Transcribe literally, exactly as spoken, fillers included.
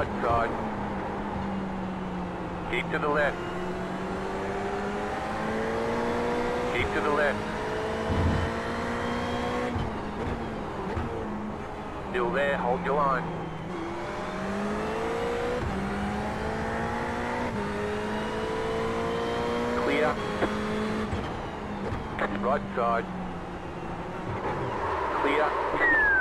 Right side. Keep to the left. Keep to the left. Still there, hold your line. Clear. Right side. Clear.